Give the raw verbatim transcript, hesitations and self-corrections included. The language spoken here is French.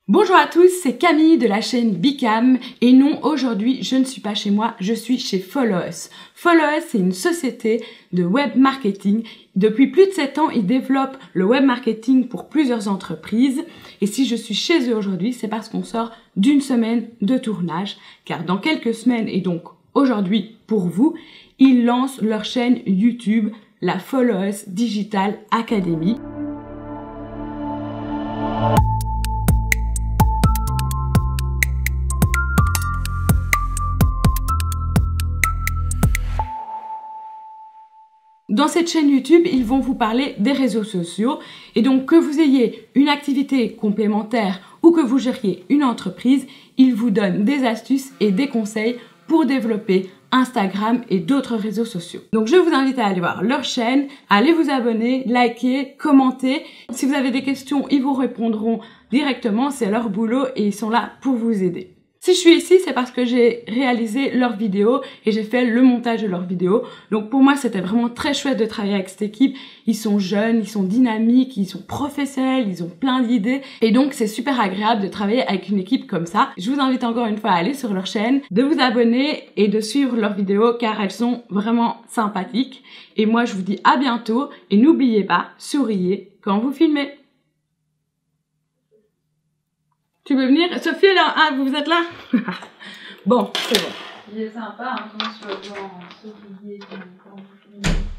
Bonjour à tous, c'est Camille de la chaîne Bicam et non, aujourd'hui je ne suis pas chez moi, je suis chez Follow Us. Follow Us, c'est une société de web marketing. Depuis plus de sept ans, ils développent le web marketing pour plusieurs entreprises. Et si je suis chez eux aujourd'hui, c'est parce qu'on sort d'une semaine de tournage. Car dans quelques semaines, et donc aujourd'hui pour vous, ils lancent leur chaîne YouTube, la Follow Us Digital Academy. Dans cette chaîne YouTube, ils vont vous parler des réseaux sociaux et donc que vous ayez une activité complémentaire ou que vous gériez une entreprise, ils vous donnent des astuces et des conseils pour développer Instagram et d'autres réseaux sociaux. Donc je vous invite à aller voir leur chaîne, à aller vous abonner, liker, commenter. Si vous avez des questions, ils vous répondront directement, c'est leur boulot et ils sont là pour vous aider. Si je suis ici, c'est parce que j'ai réalisé leurs vidéos et j'ai fait le montage de leurs vidéos. Donc pour moi, c'était vraiment très chouette de travailler avec cette équipe. Ils sont jeunes, ils sont dynamiques, ils sont professionnels, ils ont plein d'idées. Et donc c'est super agréable de travailler avec une équipe comme ça. Je vous invite encore une fois à aller sur leur chaîne, de vous abonner et de suivre leurs vidéos car elles sont vraiment sympathiques. Et moi, je vous dis à bientôt et n'oubliez pas, souriez quand vous filmez. Tu veux venir? Sophie, là, ah, vous êtes là? Bon, c'est bon. Il est sympa, hein, quand je vois sourier quand vous filmez.